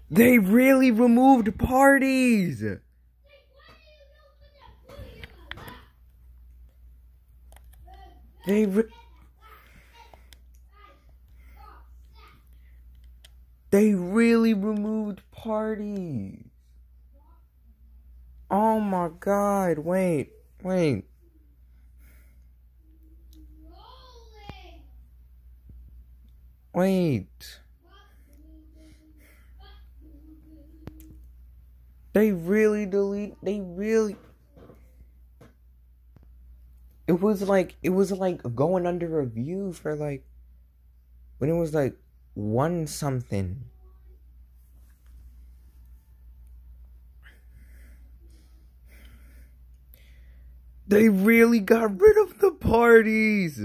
They really removed parties. They really removed parties. Oh my god, wait. They really it was like going under review for like when it was like 1 something. They really got rid of the parties.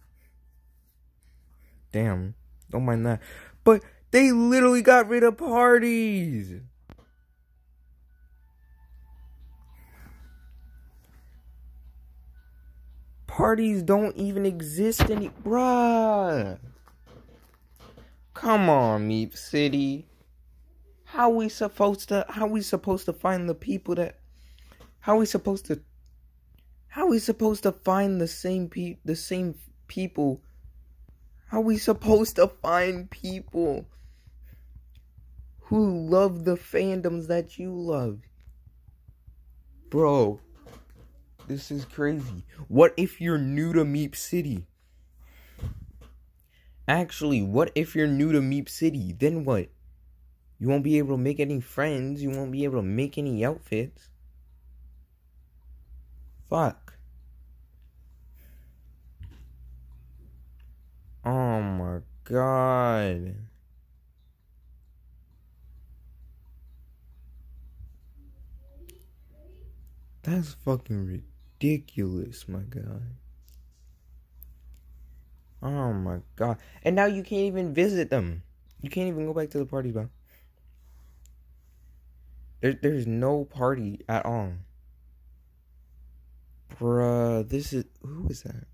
Damn, don't mind that. But they literally got rid of parties. Parties don't even exist bruh. Come on, Meep City. How we supposed to find the people that how we supposed to find the same people? How we supposed to find people who love the fandoms that you love? Bro, this is crazy. What if you're new to Meep City? Actually, what if you're new to Meep City? Then what? You won't be able to make any friends. You won't be able to make any outfits. Fuck. Oh my god. That's fucking ridiculous, my guy. Oh my god. And now you can't even visit them. You can't even go back to the party, bro. There's no party at all. Bruh, who is that?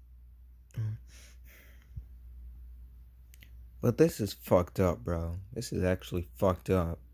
But this is fucked up, bro. This is actually fucked up.